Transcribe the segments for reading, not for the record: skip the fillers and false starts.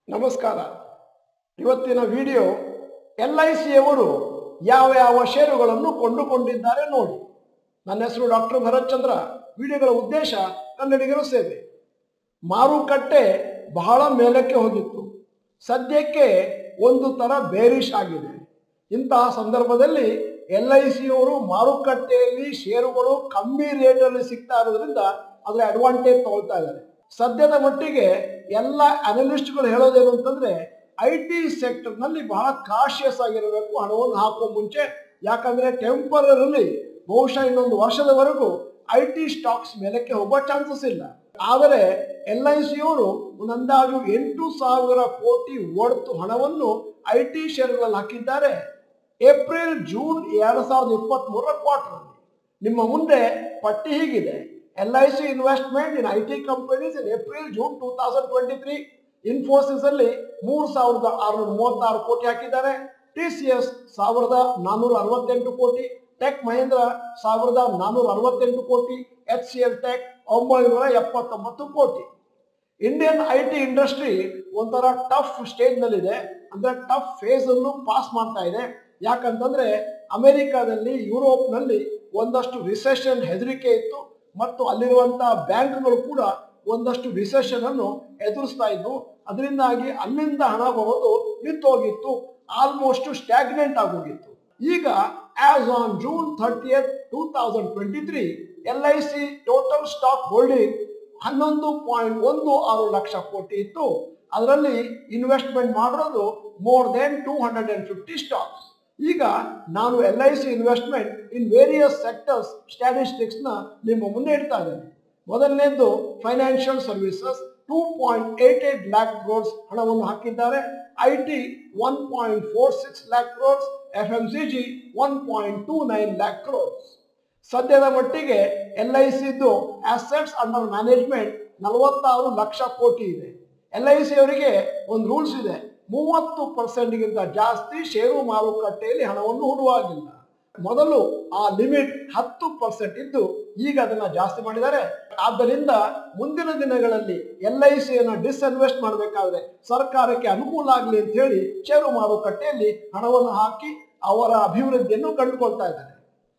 ನಮಸ್ಕಾರ. ಇವತ್ತಿನ video LIC ಅವರು ಯಾವ ಷೇರುಗಳನ್ನು ಕೊಂಡುಕೊಂಡಿದ್ದಾರೆ ನೋಡಿ. ನನ್ನ ಹೆಸರು ಡಾಕ್ಟರ್ ಭರತ್ ಚಂದ್ರ. ವಿಡಿಯೋಗಳ ಉದ್ದೇಶ ಕನ್ನಡಿಗರ ಸೇವೆ. ಮಾರುಕಟ್ಟೆ ಬಹಳ ಮೇಲಕ್ಕೆ ಹೋಗಿತ್ತು. ಸದ್ಯಕ್ಕೆ ಒಂದು ತರ ಬೇರಿಶ್ ಆಗಿದೆ. ಇಂತಹ ಸಂದರ್ಭದಲ್ಲಿ LIC ಅವರು ಮಾರುಕಟ್ಟೆಯಲ್ಲಿ ಷೇರುಗಳು ಕಮ್ಮಿ ರೇಟಲ್ಲಿ ಸಿಗ್ತಾ ಇರೋದ್ರಿಂದ ಅದರ ಅಡ್ವಾಂಟೇಜ್ ತಗೊಳ್ತಾ ಇದ್ದಾರೆ. ಸದ್ಯದ ಮಟ್ಟಿಗೆ ಎಲ್ಲ ಅನಲಿಸ್ಟ್ಗಳು ಹೇಳೋದೇನು ಅಂತಂದ್ರೆ IT ಸೆಕ್ಟರ್ನಲ್ಲಿ ಬಹಳ ಕಾಶಿಯಸ್ ಆಗಿರಬೇಕು ಹಣವನ್ನು ಹಾಕುವ ಮುಂಚೆ. ಯಾಕಂದ್ರೆ ಟೆಂಪರರಿ ಬಹುಶಃ ಇನ್ನೊಂದು ವರ್ಷದವರೆಗೂ IT ಸ್ಟಾಕ್ಸ್ ಮೇಲಕ್ಕೆ ಹೋಗುವ ಚಾನ್ಸಸ್ ಇಲ್ಲ. ಆದರೆ LIC ಅವರು ಒಂದು ಅಂದಾಜು 8,000 ಕೋಟಿ ವರ್ತ್ ಹಣವನ್ನು IT ಷೇರುಗಳಲ್ಲಿ ಹಾಕಿದ್ದಾರೆ. April June 2023 quarter. ನಿಮ್ಮ ಮುಂದೆ ಪಟ್ಟಿ ಹೀಗಿದೆ: LIC investment in IT companies in April June 2023. Infosys ಅಲ್ಲಿ 3,636 ಕೋಟಿ ಹಾಕಿದ್ದಾರೆ. TCS 1,468 ಕೋಟಿ, ಟೆಕ್ ಮಹೇಂದ್ರ 1,468 ಕೋಟಿ, HCL ಟೆಕ್ 979 ಕೋಟಿ. ಇಂಡಿಯನ್ IT ಇಂಡಸ್ಟ್ರಿ ಒಂಥರ ಟಫ್ ಸ್ಟೇಜ್ ನಲ್ಲಿದೆ, ಅಂದ್ರೆ ಟಫ್ ಫೇಸ್ ಅನ್ನು ಪಾಸ್ ಮಾಡ್ತಾ ಇದೆ. ಯಾಕಂತಂದ್ರೆ ಅಮೆರಿಕಾದಲ್ಲಿ, ಯುರೋಪ್ ನಲ್ಲಿ ಒಂದಷ್ಟು ರಿಸೆಷನ್ ಹೆದರಿಕೆ ಇತ್ತು ಮತ್ತು ಅಲ್ಲಿರುವಂತಹ ಬ್ಯಾಂಕ್ಗಳು ಕೂಡ ಒಂದಷ್ಟು ರಿಸೆಷನ್ ಅನ್ನು ಎದುರಿಸ್ತಾ ಇದ್ವು. ಅದರಿಂದಾಗಿ ಅಲ್ಲಿಂದ ಹಣ ಬರೋದು ನಿಂತೋಗಿತ್ತು, ಆಲ್ಮೋಸ್ಟ್ ಸ್ಟ್ಯಾಗ್ನೆಂಟ್ ಆಗೋಗಿತ್ತು. ಈಗ as on June 30th, 2023 LIC total stock holding 11.16 lakh ಕೋಟಿ ಇತ್ತು. ಅದರಲ್ಲಿ ಇನ್ವೆಸ್ಟ್ಮೆಂಟ್ ಮಾಡಿರೋದು ಮೋರ್ ದೆನ್ 250 ಸ್ಟಾಕ್ಸ್. ಈಗ ನಾನು LIC investment in various sectors statistics ನ ನಿಮ್ಮ ಮುಂದೆ ಇಡ್ತಾ ಇದ್ದೇನೆ. ಮೊದಲನೇದು ಫೈನಾನ್ಷಿಯಲ್ ಸರ್ವಿಸಸ್ 2.88 lakh crores ಹಣವನ್ನು ಹಾಕಿದ್ದಾರೆ. IT 1.46 lakh crores, FMCG 1.29 lakh crores. ಸದ್ಯದ ಮಟ್ಟಿಗೆ LIC assets under management 46 lakh ಕೋಟಿ ಇದೆ. LIC ಅವರಿಗೆ ಒಂದು ರೂಲ್ಸ್ ಇದೆ: 30% ಗಿಂತ ಜಾಸ್ತಿ ಷೇರು ಮಾರುಕಟ್ಟೆಯಲ್ಲಿ ಹಣವನ್ನು ಹೂಡುವಾಗಿಲ್ಲ. ಮೊದಲು ಆ ಲಿಮಿಟ್ 10% ಇದ್ದು ಈಗ ಅದನ್ನ ಜಾಸ್ತಿ ಮಾಡಿದ್ದಾರೆ. ಆದ್ದರಿಂದ ಮುಂದಿನ ದಿನಗಳಲ್ಲಿ LIC ಅನ್ನ ಡಿಸ್ಇನ್ವೆಸ್ಟ್ ಮಾಡಬೇಕಾದ್ರೆ ಸರ್ಕಾರಕ್ಕೆ ಅನುಕೂಲ ಆಗಲಿ ಅಂತ ಹೇಳಿ ಷೇರು ಮಾರುಕಟ್ಟೆಯಲ್ಲಿ ಹಣವನ್ನು ಹಾಕಿ ಅವರ ಅಭಿವೃದ್ಧಿಯನ್ನು ಕಂಡುಕೊಳ್ತಾ ಇದ್ದಾರೆ.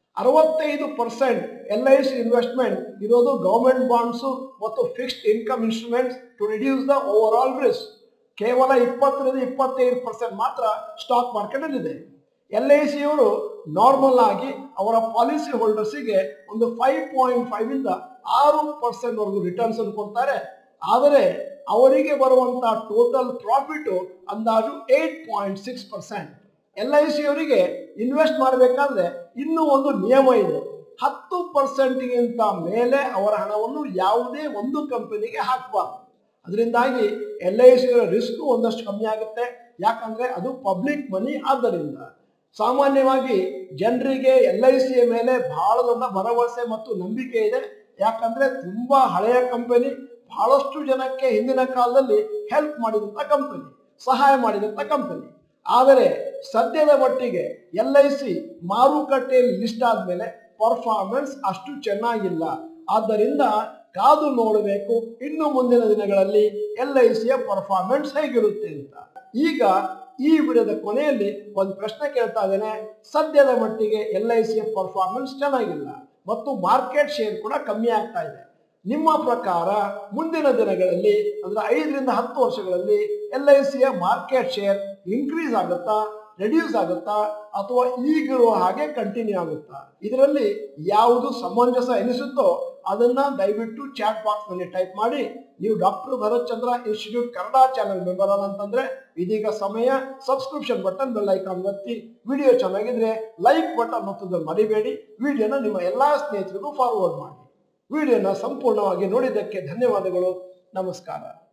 65% LIC ಇನ್ವೆಸ್ಟ್ಮೆಂಟ್ ಇರೋದು ಗವರ್ಮೆಂಟ್ ಬಾಂಡ್ಸ್ ಮತ್ತು fixed income instruments to reduce the overall risk. ಕೇವಲ 20-25% ಮಾತ್ರ ಸ್ಟಾಕ್ ಮಾರ್ಕೆಟ್ ಅಲ್ಲಿ ಇದೆ. LIC ಅವರು ನಾರ್ಮಲ್ ಆಗಿ ಅವರ ಪಾಲಿಸಿ ಹೋಲ್ಡರ್ಸಿಗೆ ಒಂದು 5.5 ಇಂದ 6% ವರೆಗೂ ರಿಟರ್ನ್ಸ್ ಅನ್ನು ಕೊಡ್ತಾರೆ. ಆದರೆ ಅವರಿಗೆ ಬರುವಂತಹ ಟೋಟಲ್ ಪ್ರಾಫಿಟ್ ಅಂದಾಜು 8.6%. LIC ಅವರಿಗೆ ಇನ್ವೆಸ್ಟ್ ಮಾಡಬೇಕಾದ್ರೆ ಇನ್ನೂ ಒಂದು ನಿಯಮ ಇದೆ: 10% ಗಿಂತ ಮೇಲೆ ಅವರ ಹಣವನ್ನು ಯಾವುದೇ ಒಂದು ಕಂಪನಿಗೆ ಹಾಕಬಾರ್ದು. ಅದರಿಂದಾಗಿ LIC ರಿಸ್ಕ್ ಒಂದಷ್ಟು ಕಮ್ಮಿ ಆಗುತ್ತೆ. ಯಾಕಂದ್ರೆ ಅದು ಪಬ್ಲಿಕ್ ಮನಿ. ಆದ್ದರಿಂದ ಸಾಮಾನ್ಯವಾಗಿ ಜನರಿಗೆ LIC ಮೇಲೆ ಬಹಳ ದೊಡ್ಡ ಭರವಸೆ ಮತ್ತು ನಂಬಿಕೆ ಇದೆ. ಯಾಕಂದ್ರೆ ತುಂಬಾ ಹಳೆಯ ಕಂಪನಿ, ಬಹಳಷ್ಟು ಜನಕ್ಕೆ ಹಿಂದಿನ ಕಾಲದಲ್ಲಿ ಹೆಲ್ಪ್ ಮಾಡಿದಂತ ಕಂಪನಿ, ಸಹಾಯ ಮಾಡಿದಂತ ಕಂಪನಿ. ಆದರೆ ಸದ್ಯದ ಮಟ್ಟಿಗೆ LIC ಮಾರುಕಟ್ಟೆಯಲ್ಲಿ ಲಿಸ್ಟ್ ಆದ್ಮೇಲೆ ಪರ್ಫಾರ್ಮೆನ್ಸ್ ಅಷ್ಟು ಚೆನ್ನಾಗಿಲ್ಲ. ಆದ್ದರಿಂದ ಕಾದು ನೋಡಬೇಕು ಇನ್ನು ಮುಂದಿನ ದಿನಗಳಲ್ಲಿ LIC ಪರ್ಫಾರ್ಮೆನ್ಸ್ ಹೇಗಿರುತ್ತೆ ಅಂತ. ಈಗ ಈ ವಿಡಿಯೋದ ಕೊನೆಯಲ್ಲಿ ಒಂದು ಪ್ರಶ್ನೆ ಕೇಳ್ತಾ ಇದ್ದೇನೆ. ಸದ್ಯದ ಮಟ್ಟಿಗೆ LIC ಪರ್ಫಾರ್ಮೆನ್ಸ್ ಚೆನ್ನಾಗಿಲ್ಲ ಮತ್ತು ಮಾರ್ಕೆಟ್ ಶೇರ್ ಕೂಡ ಕಮ್ಮಿ ಆಗ್ತಾ ಇದೆ. ನಿಮ್ಮ ಪ್ರಕಾರ ಮುಂದಿನ ದಿನಗಳಲ್ಲಿ, ಅಂದ್ರೆ 5ರಿಂದ 10 ವರ್ಷಗಳಲ್ಲಿ LIC ಮಾರ್ಕೆಟ್ ಶೇರ್ ಇನ್ಕ್ರೀಸ್ ಆಗುತ್ತಾ, ರೆಡ್ಯೂಸ್ ಆಗುತ್ತಾ, ಅಥವಾ ಈಗಿರುವ ಹಾಗೆ ಕಂಟಿನ್ಯೂ ಆಗುತ್ತಾ? ಇದರಲ್ಲಿ ಯಾವುದು ಸಮಂಜಸ ಎನಿಸುತ್ತೋ ಅದನ್ನ ದಯವಿಟ್ಟು ಚಾಟ್ ಬಾಕ್ಸ್ ನಲ್ಲಿ ಟೈಪ್ ಮಾಡಿ. ನೀವು doctor Bharat Chandra institute Kannada channel member ಅಂತಂದ್ರೆ ಇದೀಗ ಸಮಯ. ಸಬ್ಸ್ಕ್ರಿಪ್ಷನ್ ಬಟನ್, ಬೆಲ್ ಐಕಾನ್ ಒತ್ತಿ. ವಿಡಿಯೋ ಚೆನ್ನಾಗಿದ್ರೆ ಲೈಕ್ ಬಟನ್ ಒತ್ತೋದನ್ನು ಮರಿಬೇಡಿ. ವಿಡಿಯೋನ ನಿಮ್ಮ ಎಲ್ಲಾ ಸ್ನೇಹಿತರಿಗೂ ಫಾರ್ವರ್ಡ್ ಮಾಡಿ. ವಿಡಿಯೋನ ಸಂಪೂರ್ಣವಾಗಿ ನೋಡಿದ್ದಕ್ಕೆ ಧನ್ಯವಾದಗಳು. ನಮಸ್ಕಾರ.